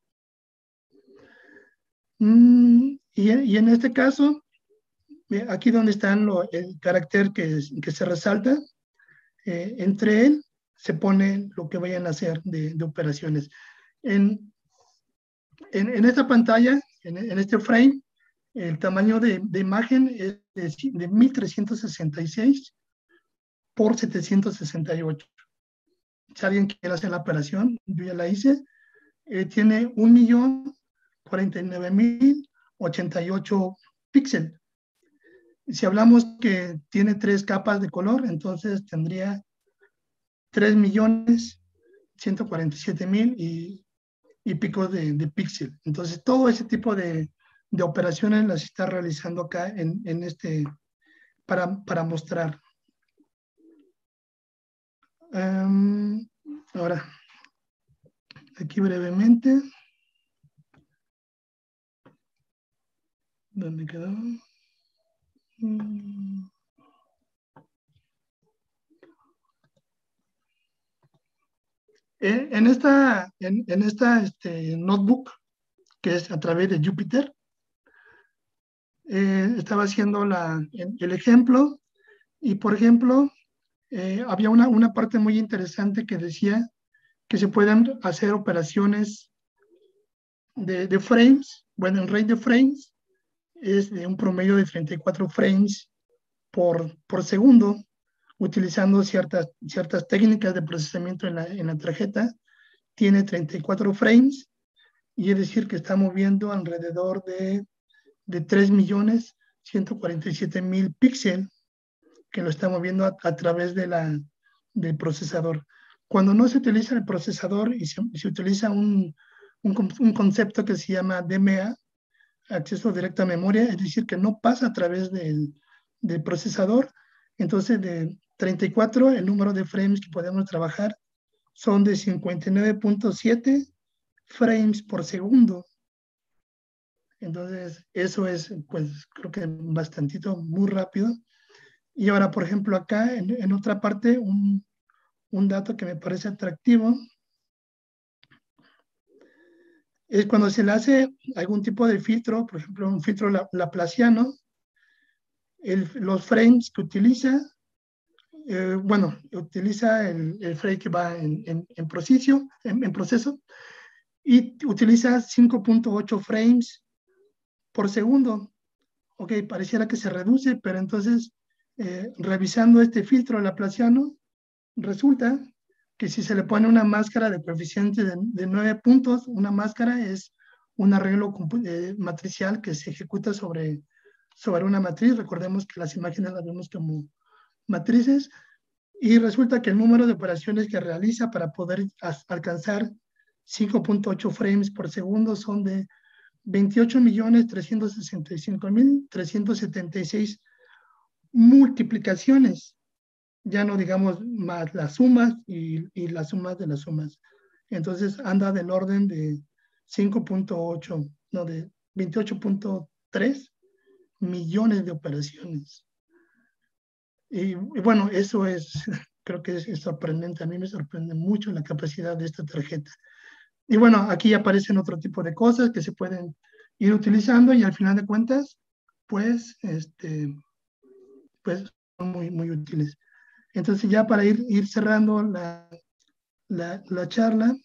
Mm, y, y en este caso, aquí donde está el carácter que, que se resalta, eh, entre él se pone lo que vayan a hacer de, de operaciones. En, en, en, esta pantalla, en, en este frame, el tamaño de, de imagen es de, de mil trescientos sesenta y seis por setecientos sesenta y ocho. Si alguien quiere hacer la operación, yo ya la hice, eh, tiene un millón cuarenta y nueve mil ochenta y ocho píxeles. Si hablamos que tiene tres capas de color, entonces tendría tres millones ciento cuarenta y siete mil y, y pico de, de píxeles. Entonces, todo ese tipo de, de operaciones las está realizando acá en, en este, para, para mostrar. Um, Ahora, aquí brevemente. ¿Dónde quedó? Mm. En esta, en, en esta este, notebook, que es a través de Jupyter, eh, estaba haciendo la, el ejemplo y, por ejemplo, eh, había una, una parte muy interesante que decía que se pueden hacer operaciones de, de frames. Bueno, el rate de frames es de un promedio de treinta y cuatro frames por, por segundo, utilizando ciertas, ciertas técnicas de procesamiento en la, en la tarjeta. Tiene treinta y cuatro frames, y es decir que está moviendo alrededor de, de tres millones ciento cuarenta y siete mil píxeles, que lo está moviendo a, a través de la, del procesador. Cuando no se utiliza el procesador y se, se utiliza un, un, un concepto que se llama D M A, acceso directo a memoria, es decir, que no pasa a través del, del procesador. Entonces, de treinta y cuatro, el número de frames que podemos trabajar son de cincuenta y nueve punto siete frames por segundo. Entonces, eso es, pues, creo que bastantito, muy rápido. Y ahora, por ejemplo, acá, en, en otra parte, un, un dato que me parece atractivo es cuando se le hace algún tipo de filtro, por ejemplo, un filtro laplaciano, el, los frames que utiliza, eh, bueno, utiliza el, el frame que va en, en, en, proceso, en, en proceso, y utiliza cinco punto ocho frames por segundo. Ok, pareciera que se reduce, pero entonces, eh, revisando este filtro laplaciano, resulta que si se le pone una máscara de coeficiente de, de nueve puntos, una máscara es un arreglo eh, matricial que se ejecuta sobre, sobre una matriz. Recordemos que las imágenes las vemos como matrices, y resulta que el número de operaciones que realiza para poder alcanzar cinco punto ocho frames por segundo son de veintiocho millones trescientos sesenta y cinco mil trescientos setenta y seis multiplicaciones. Ya no digamos más las sumas y, y las sumas de las sumas. Entonces anda del orden de cinco punto ocho, no, de veintiocho punto tres millones de operaciones. Y, y bueno, eso es, creo que es, es sorprendente. A mí me sorprende mucho la capacidad de esta tarjeta. Y bueno, aquí aparecen otro tipo de cosas que se pueden ir utilizando, y al final de cuentas, pues, este, pues son muy, muy útiles. Entonces, ya para ir, ir cerrando la, la, la charla,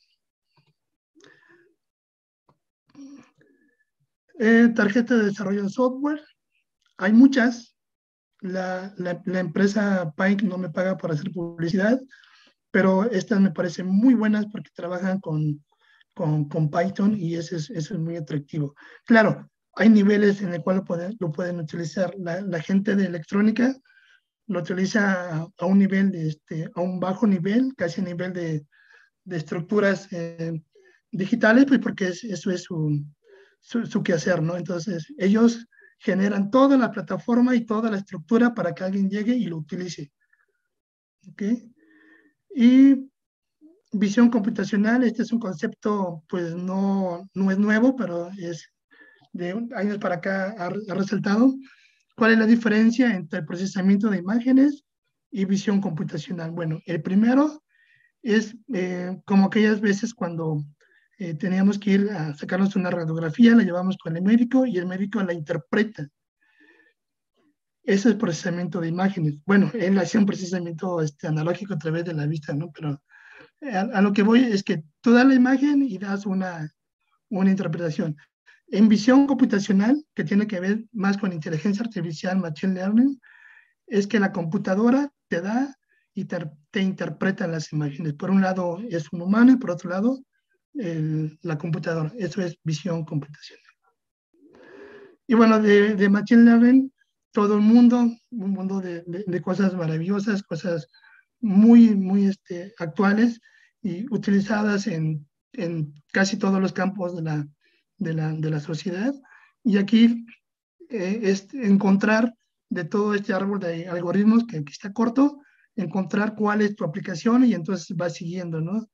eh, tarjeta de desarrollo de software, hay muchas. La, la, la empresa Pike no me paga por hacer publicidad, pero estas me parecen muy buenas porque trabajan con, con, con Python, y eso es, eso es muy atractivo. Claro, hay niveles en el cual lo pueden, lo pueden utilizar. La, la gente de electrónica lo utiliza a, a un nivel, de este, a un bajo nivel, casi a nivel de, de estructuras eh, digitales, pues porque es, eso es su, su, su quehacer, ¿no? Entonces, ellos generan toda la plataforma y toda la estructura para que alguien llegue y lo utilice. ¿Ok? Y visión computacional, este es un concepto, pues no, no es nuevo, pero es de años para acá ha, ha resaltado. ¿Cuál es la diferencia entre el procesamiento de imágenes y visión computacional? Bueno, el primero es eh, como aquellas veces cuando eh, teníamos que ir a sacarnos una radiografía, la llevamos con el médico y el médico la interpreta. Ese es el procesamiento de imágenes. Bueno, él hacía un procesamiento este, analógico a través de la vista, ¿no? Pero a, a lo que voy es que tú das la imagen y das una, una interpretación. En visión computacional, que tiene que ver más con inteligencia artificial, machine learning, es que la computadora te da y te, te interpreta las imágenes. Por un lado es un humano y por otro lado el, la computadora. Eso es visión computacional. Y bueno, de, de machine learning, todo el mundo, un mundo de, de, de cosas maravillosas, cosas muy, muy este, actuales y utilizadas en, en casi todos los campos de la, de la, de la sociedad. Y aquí eh, es encontrar de todo este árbol de algoritmos que aquí está corto, encontrar cuál es tu aplicación, y entonces vas siguiendo, ¿no?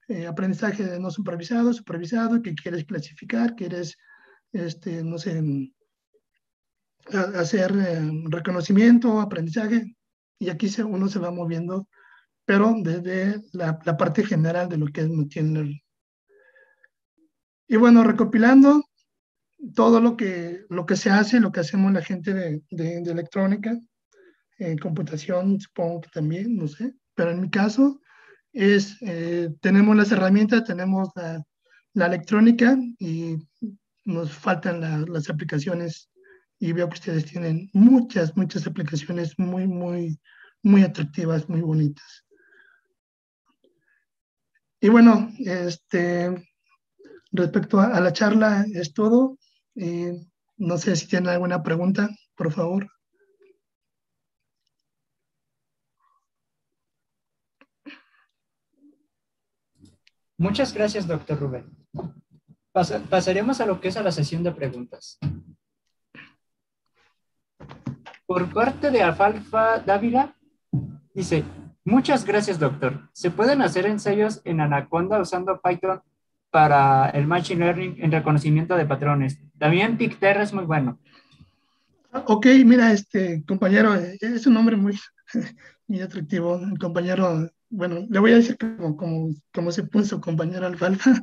eh, aprendizaje no supervisado, supervisado, que quieres clasificar, quieres, este, no sé, hacer eh, reconocimiento, aprendizaje, y aquí se, uno se va moviendo, pero desde la, la parte general de lo que es Machine Learning. Y bueno, recopilando todo lo que, lo que se hace, lo que hacemos la gente de, de, de electrónica, en computación supongo que también, no sé, pero en mi caso es, eh, tenemos las herramientas, tenemos la, la electrónica y nos faltan la, las aplicaciones, y veo que ustedes tienen muchas, muchas aplicaciones muy, muy, muy atractivas, muy bonitas. Y bueno, este, respecto a, a la charla es todo. Eh, no sé si tienen alguna pregunta, por favor. Muchas gracias, doctor Rubén. Pas pasaremos a lo que es a la sesión de preguntas. Por parte de Alfalfa Dávila, dice, muchas gracias, doctor. ¿Se pueden hacer ensayos en Anaconda usando Python para el Machine Learning en reconocimiento de patrones? También PyTorch es muy bueno. Ok, mira, este compañero, eh, es un nombre muy, muy atractivo. Un compañero, bueno, le voy a decir como, como, como se puso compañero Alfalfa.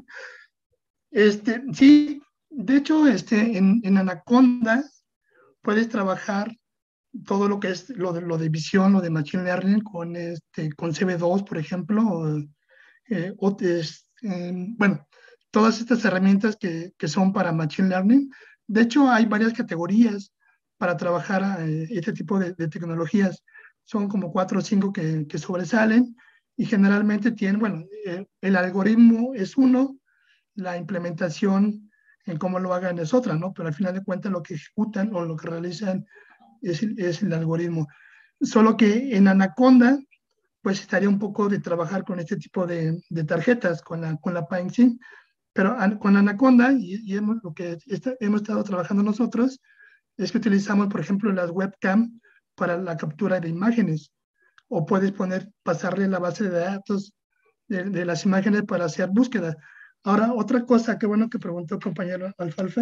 Este, sí, de hecho, este, en, en Anaconda puedes trabajar todo lo que es lo de, lo de visión, lo de Machine Learning con, este, con C V dos, por ejemplo, o, eh, o es, eh, bueno, todas estas herramientas que, que son para Machine Learning. De hecho, hay varias categorías para trabajar eh, este tipo de, de, tecnologías. Son como cuatro o cinco que, que sobresalen y generalmente tienen, bueno, eh, el algoritmo es uno, la implementación en cómo lo hagan es otra, ¿no? Pero al final de cuentas lo que ejecutan o lo que realizan es, es el algoritmo. Solo que en Anaconda, pues estaría un poco de trabajar con este tipo de, de tarjetas, con la, con la PySync, pero an, con Anaconda, y, y hemos, lo que está, hemos estado trabajando nosotros, es que utilizamos, por ejemplo, las webcam para la captura de imágenes, o puedes poner, pasarle la base de datos de, de las imágenes para hacer búsqueda. Ahora, otra cosa, qué bueno que preguntó el compañero Alfalfa,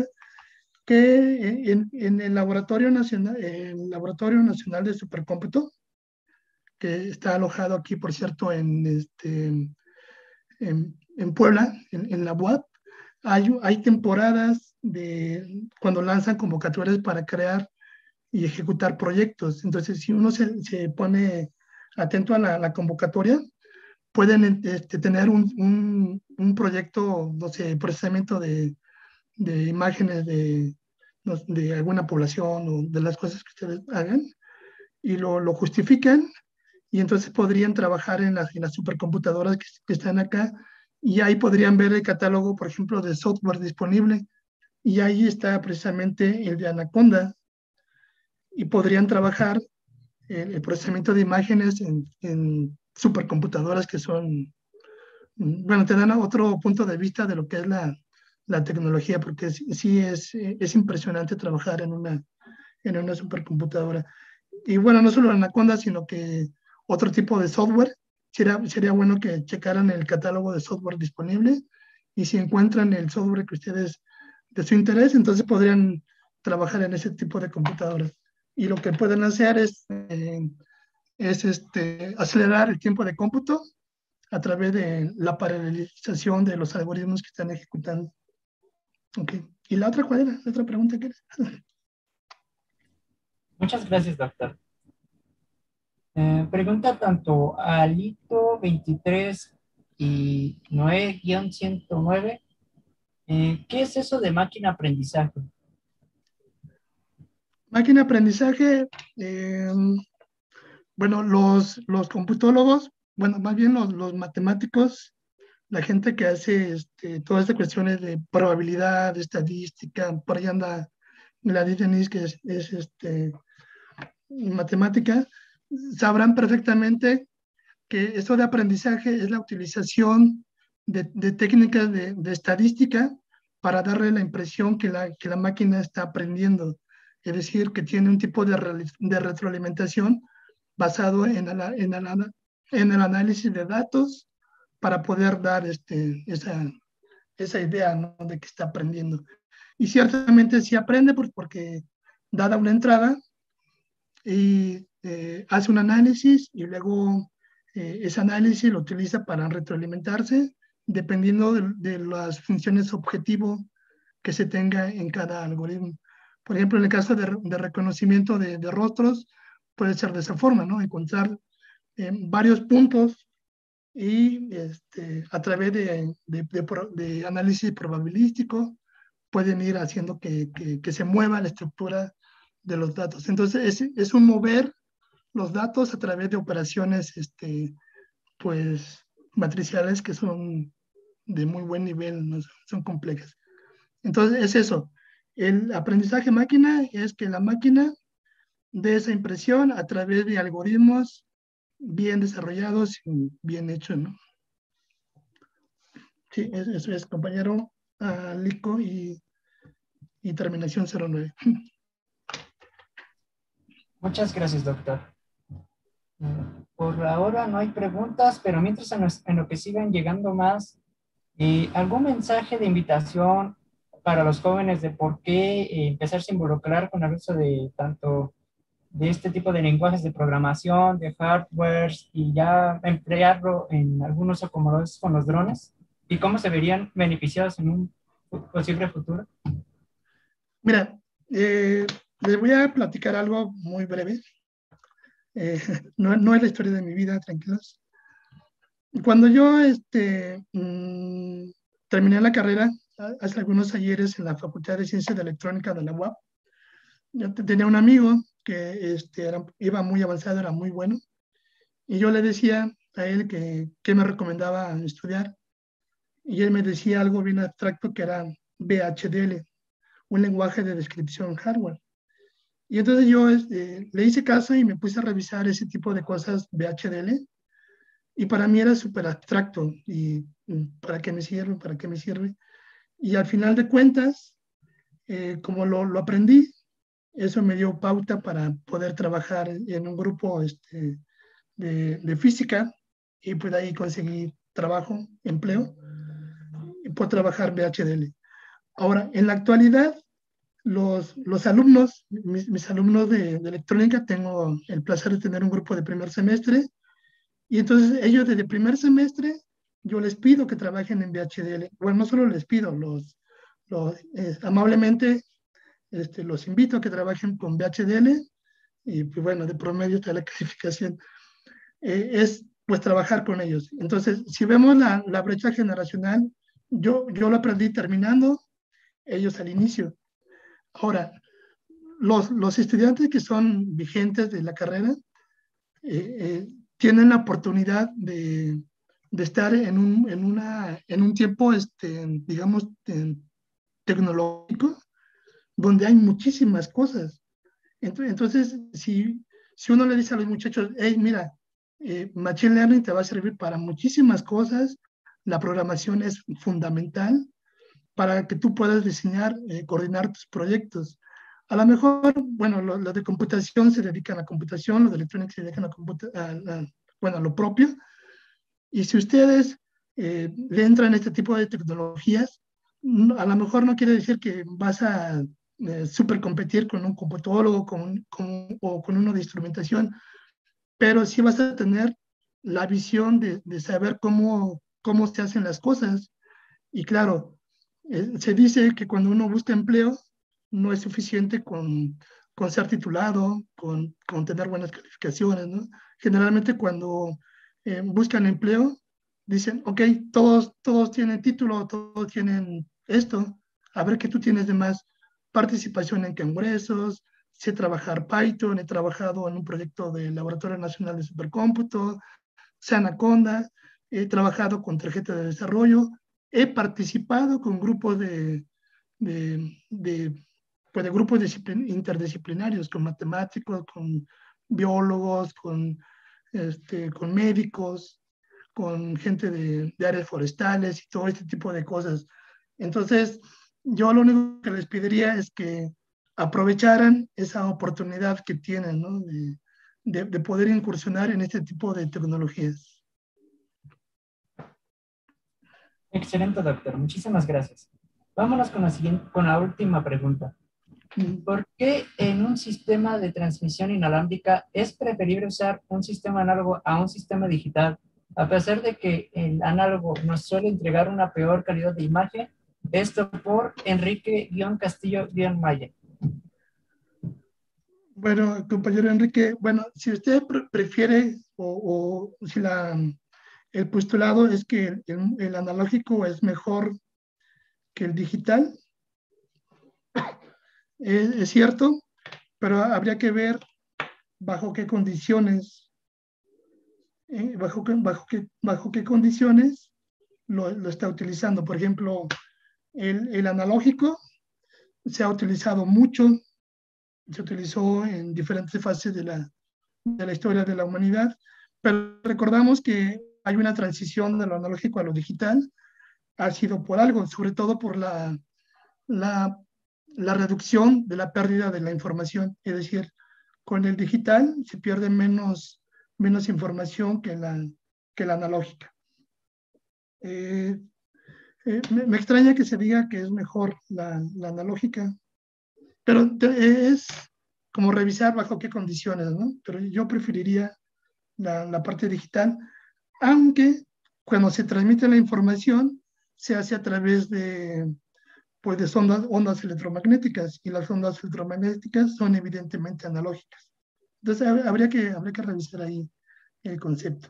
que en, en el Laboratorio Nacional, el Laboratorio Nacional de Supercómputo, que está alojado aquí, por cierto, en, este, en, en Puebla, en, en la U A P, hay, hay temporadas de cuando lanzan convocatorias para crear y ejecutar proyectos. Entonces, si uno se, se pone atento a la, la convocatoria, pueden este, tener un, un, un proyecto, no sé, procesamiento de, de imágenes de, de alguna población o de las cosas que ustedes hagan, y lo, lo justifican, y entonces podrían trabajar en las, en las supercomputadoras que, que están acá, y ahí podrían ver el catálogo, por ejemplo, de software disponible, y ahí está precisamente el de Anaconda, y podrían trabajar el, el procesamiento de imágenes en, en supercomputadoras que son, bueno, te dan otro punto de vista de lo que es la, la tecnología, porque sí, sí es, es impresionante trabajar en una, en una supercomputadora. Y bueno, no solo Anaconda, sino que otro tipo de software. Sería, sería bueno que checaran el catálogo de software disponible, y si encuentran el software que ustedes de su interés, entonces podrían trabajar en ese tipo de computadoras. Y lo que pueden hacer es, eh, es este, acelerar el tiempo de cómputo a través de la paralelización de los algoritmos que están ejecutando. Okay. ¿Y la otra cuál era? ¿La otra pregunta qué era? Muchas gracias, doctor. Eh, pregunta tanto a Alito veintitrés y Noé ciento nueve. Eh, ¿qué es eso de máquina aprendizaje? Máquina aprendizaje, eh, bueno, los, los computólogos, bueno, más bien los, los matemáticos, la gente que hace este, todas estas cuestiones de probabilidad, de estadística, por ahí anda la Denise, que es, es este, matemática, sabrán perfectamente que esto de aprendizaje es la utilización de, de técnicas de, de, estadística para darle la impresión que la, que la máquina está aprendiendo. Es decir, que tiene un tipo de, re, de retroalimentación basado en, la, en, la, en el análisis de datos para poder dar este, esa, esa idea, ¿no? De que está aprendiendo. Y ciertamente sí aprende porque, porque dada una entrada y eh, hace un análisis y luego eh, ese análisis lo utiliza para retroalimentarse dependiendo de, de las funciones objetivo que se tenga en cada algoritmo. Por ejemplo, en el caso de, de reconocimiento de, de rostros, puede ser de esa forma, ¿no? Encontrar eh, varios puntos y este, a través de, de, de, de análisis probabilístico pueden ir haciendo que, que, que, se mueva la estructura de los datos. Entonces, es, es un mover los datos a través de operaciones este, pues, matriciales que son de muy buen nivel, ¿no? Son complejas. Entonces, es eso. El aprendizaje máquina es que la máquina dé esa impresión a través de algoritmos bien desarrollados y bien hechos, ¿no? Sí, eso es, compañero uh, Lico y, y terminación cero nueve. Muchas gracias, doctor. Por ahora no hay preguntas, pero mientras en, los, en lo que sigan llegando más, eh, ¿algún mensaje de invitación para los jóvenes de por qué eh, empezarse a involucrar con el uso de tanto de este tipo de lenguajes de programación, de hardware y ya emplearlo en algún uso como lo es con los drones? ¿Y cómo se verían beneficiados en un posible futuro? Mira, eh, les voy a platicar algo muy breve. Eh, no, no es la historia de mi vida, tranquilos. Cuando yo este, mmm, terminé la carrera, hace algunos ayeres en la Facultad de Ciencias de Electrónica de la U A P, yo tenía un amigo que este, era, iba muy avanzado, era muy bueno, y yo le decía a él que, que me recomendaba estudiar, y él me decía algo bien abstracto que era B H D L, un lenguaje de descripción hardware. Y entonces yo este, le hice caso y me puse a revisar ese tipo de cosas B H D L, y para mí era súper abstracto, y ¿para qué me sirve? ¿Para qué me sirve? Y al final de cuentas, eh, como lo, lo aprendí, eso me dio pauta para poder trabajar en un grupo este, de, de física, y pues ahí conseguí trabajo, empleo, y puedo trabajar B H D L. Ahora, en la actualidad, los, los alumnos, mis, mis alumnos de, de electrónica, tengo el placer de tener un grupo de primer semestre, y entonces ellos desde primer semestre, yo les pido que trabajen en B H D L. Bueno, no solo les pido, los, los eh, amablemente este, los invito a que trabajen con B H D L, y pues bueno, de promedio está la calificación. Eh, es pues trabajar con ellos. Entonces, si vemos la, la brecha generacional, yo, yo lo aprendí terminando, ellos al inicio. Ahora, los, los estudiantes que son vigentes de la carrera eh, eh, tienen la oportunidad de, de estar en un, en, una, en un tiempo, este, digamos, tecnológico, donde hay muchísimas cosas. Entonces, si, si uno le dice a los muchachos, hey, mira, eh, Machine Learning te va a servir para muchísimas cosas, la programación es fundamental para que tú puedas diseñar, eh, coordinar tus proyectos. A lo mejor, bueno, los lo de computación se dedican a computación, los de electrónica se dedican a, a, a, bueno, a lo propio. Y si ustedes eh, le entran a este tipo de tecnologías, a lo mejor no quiere decir que vas a eh, super competir con un computólogo con, con, o con uno de instrumentación, pero sí vas a tener la visión de, de saber cómo, cómo se hacen las cosas. Y claro, eh, se dice que cuando uno busca empleo, no es suficiente con, con ser titulado, con, con tener buenas calificaciones, ¿no? Generalmente cuando eh, buscan empleo, dicen, ok, todos, todos tienen título, todos tienen esto, a ver qué tú tienes de más participación en congresos, sé trabajar Python, he trabajado en un proyecto del Laboratorio Nacional de Supercómputo, sé Anaconda, he trabajado con tarjeta de desarrollo, he participado con grupos de, de, de, pues de grupos interdisciplinarios, con matemáticos, con biólogos, con, este, con médicos, con gente de, de áreas forestales y todo este tipo de cosas. Entonces, yo lo único que les pediría es que aprovecharan esa oportunidad que tienen, ¿no? de, de, de poder incursionar en este tipo de tecnologías. Excelente, doctor. Muchísimas gracias. Vámonos con la siguiente, con la última pregunta. ¿Por qué en un sistema de transmisión inalámbrica es preferible usar un sistema análogo a un sistema digital, a pesar de que el análogo nos suele entregar una peor calidad de imagen? Esto por Enrique-Castillo-Maya. Bueno, compañero Enrique, bueno, si usted pre prefiere o, o si la, el postulado es que el, el analógico es mejor que el digital, es, es cierto, pero habría que ver bajo qué condiciones, eh, bajo, qué, bajo, qué, bajo qué condiciones lo, lo está utilizando. Por ejemplo, el, el analógico se ha utilizado mucho, se utilizó en diferentes fases de la, de la historia de la humanidad, pero recordamos que hay una transición de lo analógico a lo digital, ha sido por algo, sobre todo por la, la, la reducción de la pérdida de la información, es decir, con el digital se pierde menos, menos información que la, que la analógica. Eh, eh, me, me extraña que se diga que es mejor la, la analógica, pero es como revisar bajo qué condiciones, ¿no? Pero yo preferiría la, la parte digital, aunque cuando se transmite la información se hace a través de, pues, de ondas, ondas electromagnéticas, y las ondas electromagnéticas son evidentemente analógicas. Entonces habría que, habría que revisar ahí el concepto.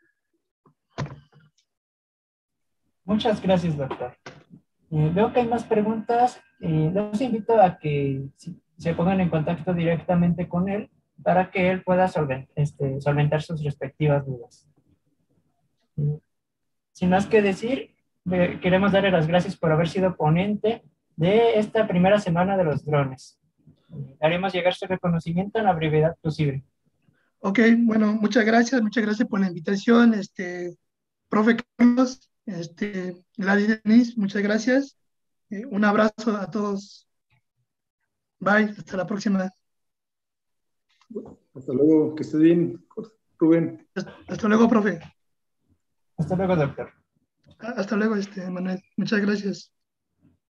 Muchas gracias, doctor. Eh, veo que hay más preguntas. Eh, los invito a que si, se pongan en contacto directamente con él para que él pueda solvent, este, solventar sus respectivas dudas. Eh, sin más que decir, eh, queremos darle las gracias por haber sido ponente de esta primera semana de los drones. Eh, haremos llegar su reconocimiento en la brevedad posible. Ok, bueno, muchas gracias, muchas gracias por la invitación, este, profe Carlos, este, Gladys Denis, muchas gracias. Eh, un abrazo a todos. Bye, hasta la próxima. Hasta luego, que estés bien, Rubén. Hasta luego, profe. Hasta luego, doctor. Hasta luego, este, Manuel. Muchas gracias.